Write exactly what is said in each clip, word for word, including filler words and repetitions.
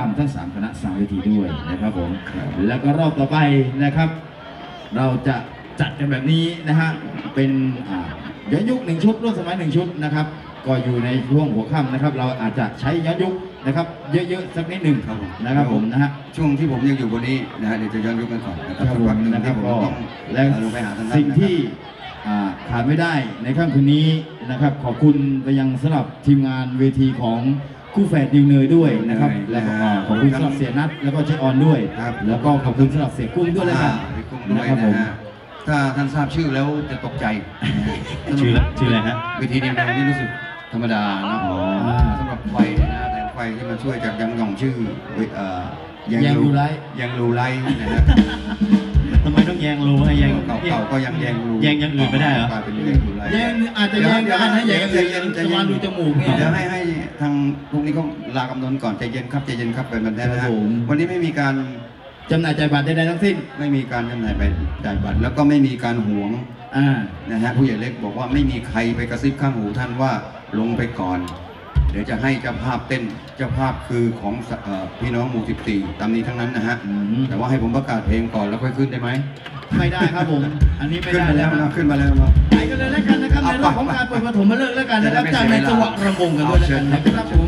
ำทั้งสามคณะสามเวทีด้วยนะครับผมแล้วก็รอบต่อไปนะครับเราจะจัดกันแบบนี้นะฮะเป็นย้อนยุคหนึ่งชุดร่วมสมัยหนึ่งชุดนะครับก็อยู่ในช่วงหัวค่ำนะครับเราอาจจะใช้ย้อนยุคนะครับเยอะๆสักนิดหนึ่งนะครับผมนะฮะช่วงที่ผมยังอยู่บนนี้นะฮะเดี๋ยวจะย้อนยุคกันก่อนนะครับสักวันหนึ่งนะครับก็และสิ่งที่ขาดไม่ได้ในค่ำคืนนี้นะครับขอบคุณไปยังสำหรับทีมงานเวทีของคู่แฝดดิวเนยด้วยนะครับแล้วก็ขอบคุณสำหรับเสียนัทแล้วก็เจออนด้วยแล้วก็ขอบคุณสำหรับเสียกุ้งด้วยเลยครับนะครับผมถ้าท่านทราบชื่อแล้วจะตกใจชื่อชื่ออะไรฮะเวทีดิวเนยนี่รู้สึกธรรมดานะสำหรับไฟนะแต่ไฟที่มาช่วยจากยังหย่องชื่อยังรูไลยังรูไลนะฮะทำไมต้องแยงรูให้แยงเก่าๆก็ยังแยงรูแยงยังอื่นไม่ได้เหรอเป็นแยงรูไลแยงอาจจะแยงได้นะแยงจะแยงจะวางดูจมูกเนี่ยเดี๋ยวให้ให้ทางพวกนี้ก็ลากำนนก่อนใจเย็นครับใจเย็นครับเป็นบันทึกนะวันนี้ไม่มีการจำหน่ายจ่ายบัตรใดๆทั้งสิ้นไม่มีการจำหน่ายจ่ายบัตรแล้วก็ไม่มีการหวงนะฮะผู้ใหญ่เล็กบอกว่าไม่มีใครไปกระซิบข้างหูท่านว่าลงไปก่อนเดี๋ยวจะให้เจ้าภาพเต้นเจ้าภาพคือของพี่น้องหมู่สิบสี่ตามนี้ทั้งนั้นนะฮะแต่ว่าให้ผมประกาศเพลงก่อนแล้วค่อยขึ้นได้ไหมไม่ได้ครับผมอันนี้ไม่ได้แล้วขึ้นมาแล้วไปกันเลยแล้วกันนะครับในเรื่องของการเปิดปฐมฤกษ์แล้วกันนะครับจากในจังหวะระบงกันด้วยนะครับผม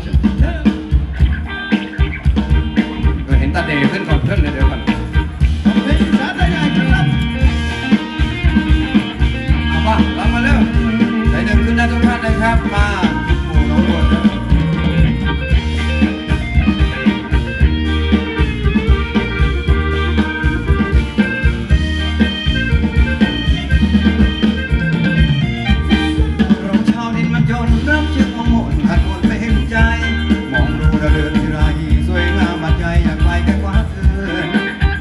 เห็นตาเดย์ขึ้นก่อนขึ้นเลยเดี๋ยวก่อนเอาป่ะลองมาเร็วได้เดินขึ้นได้ทุกท่านเลยครับมาหมู่น้องบนเ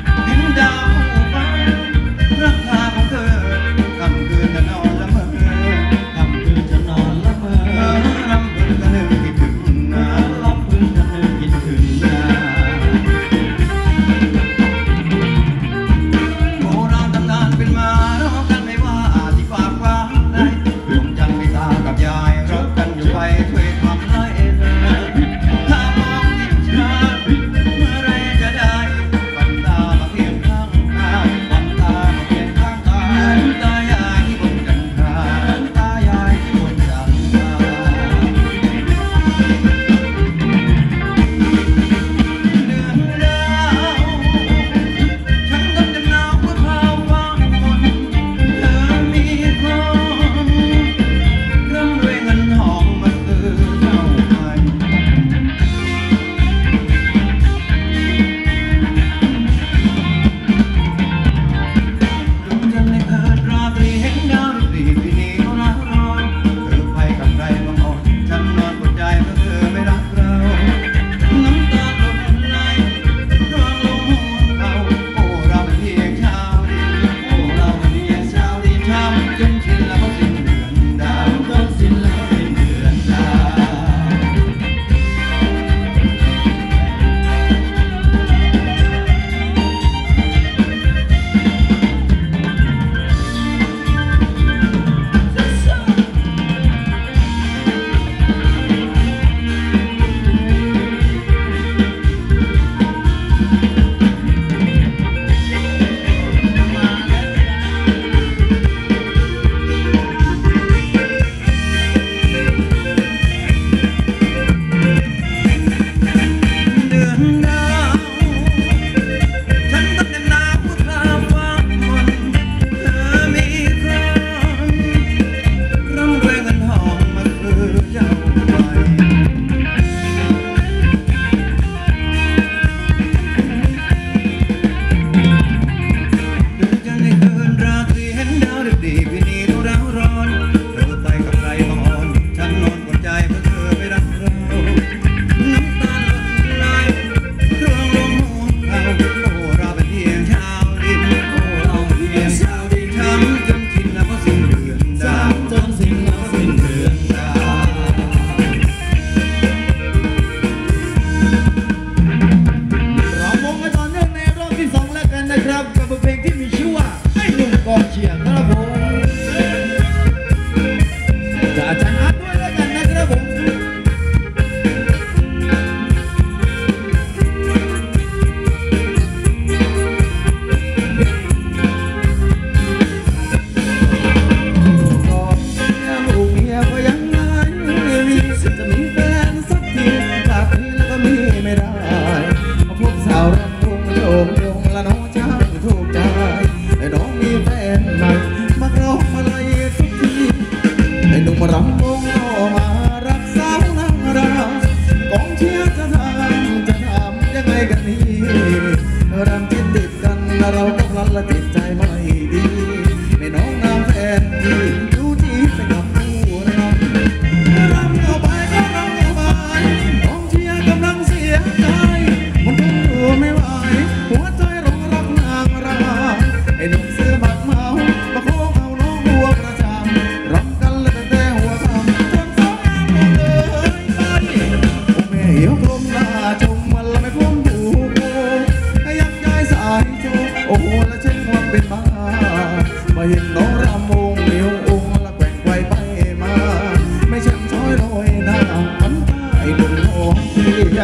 ไม่ดีในน้องนางแฟนที่ดูจีไปกับผู้รำรำเข้าไปก็รำเข้าไปกองเชียร์กำลังเสียใจมันคงอยู่ไม่ไหวหัวใจร้องรักนางรำไอ้หนุ่มเสื้อบักเมามาโค้งเอาน้องบัวประจำรำกันเลยตั้งแต่หัวค่ำจนสองงามเลยไปโอ้แม่เหี่ยวกลมหน้าชมมันละไม่พ้นดูให้ยักย้ายสายโจโอ้โหและเช่นความเป็นบ้ามาเห็นน้องรำวงเดียวองค์ละแกว่งไกวไปมาไม่ช่างช้อยลอยหน้ามันใต้บนโลกที่ร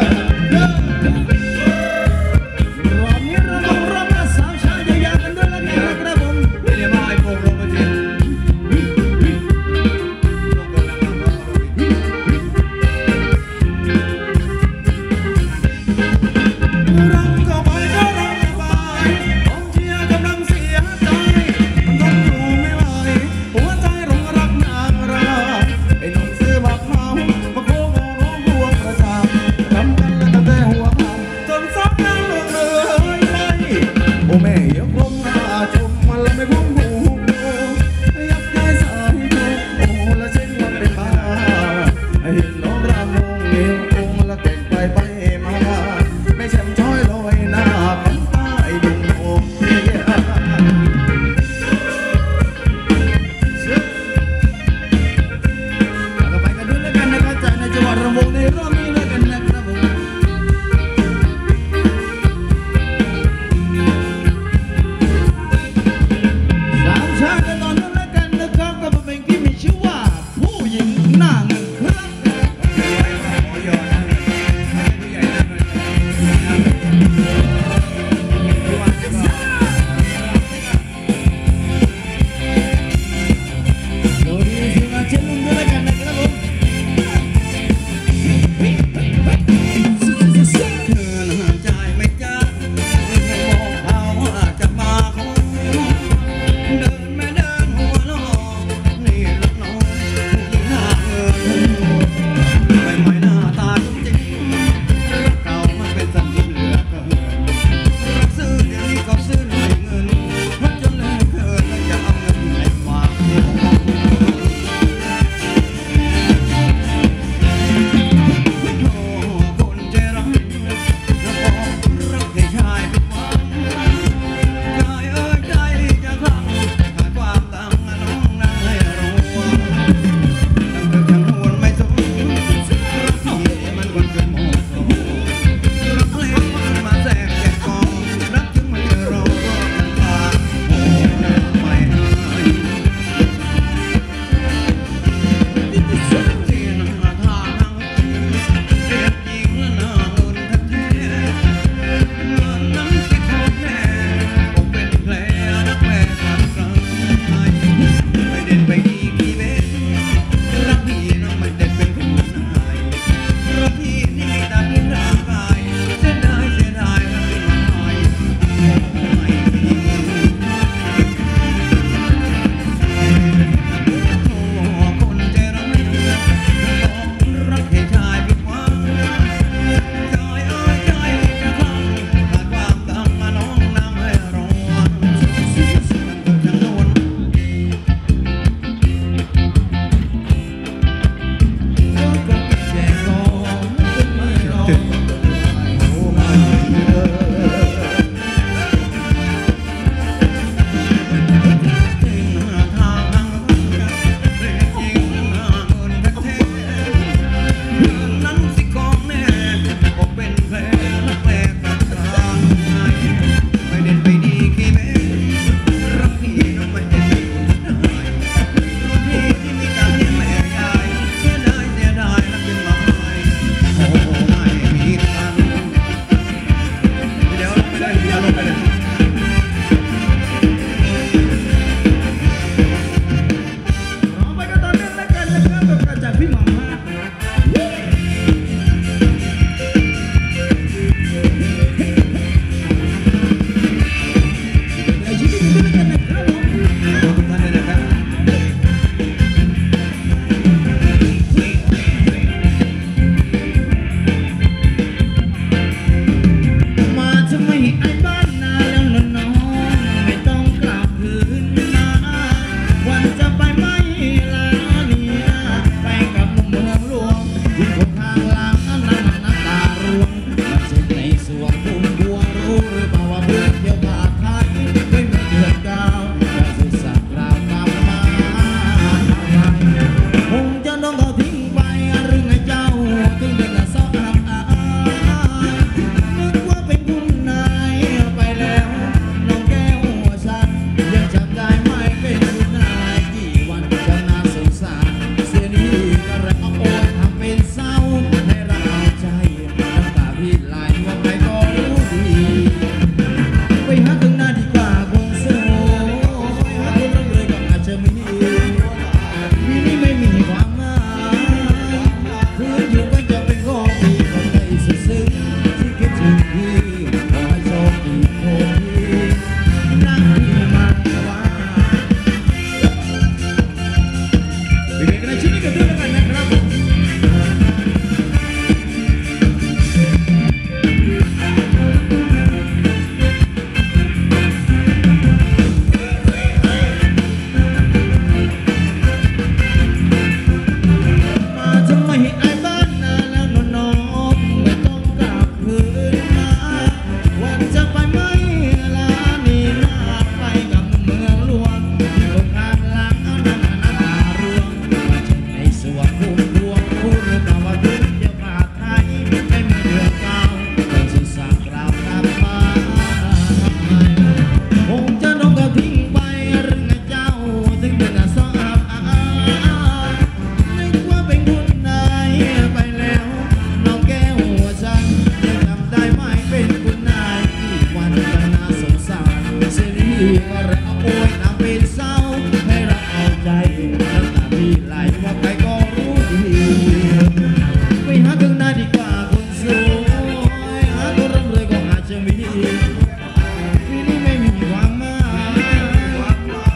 อบนี้เราต้องรับมาสาวชายจะอยากกันด้วยละครับผมไม่ได้มาไอ้โปรโมทจริงรำเข้าไปก็รำเข้าไปกองเชียร์กำลังเสียใจมันทนอยู่ไม่ไหวหัวใจร้องรักนางรำไอ้หนุ่มเสื้อบักเมามาโค้งเอาน้องบัวประจำรำกันและ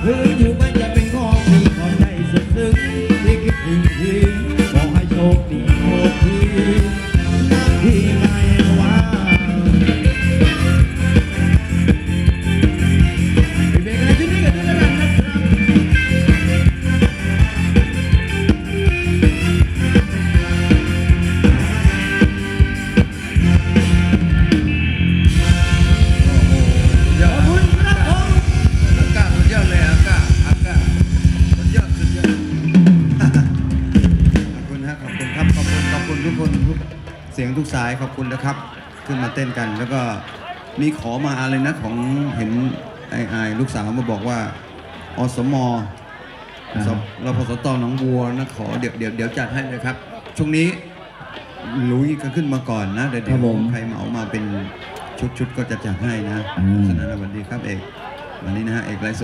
พื้นอยู่มันจะเป็นของมีขอบใจสุดซึ้งที่คิดถึงทีขอให้โชคดีโชคดีที่ไม่ว่าเบรกอะไรที่นี่กันด้วยกันนะครับขอบคุณครับผมอากาศสุดยอดเลยอากาศอากาศสุดยอดสุดยอด ขอบคุณฮะขอบคุณครับขอบคุณขอบคุณทุกคนทุกเสียงทุกสายขอบคุณนะครับ ขึ้นมาเต้นกัน แล้วก็มีขอมาอะไรนะของเห็นไอ้ไอ้ลูกสาวมาบอกว่าอสมอ่าสรพสตหนองบัวนะขอเดี๋ยวเดี๋ยวเดี๋ยวจัดให้เลยครับ ช่วงนี้ลุยก็ขึ้นมาก่อนนะเดี๋ยวครับผมใครเหมามาเป็นชุดชุดๆก็จะจัดให้นะอืมฉะนั้นสวัสดีครับเอกวันนี้นะฮะเอกไลฟ์สด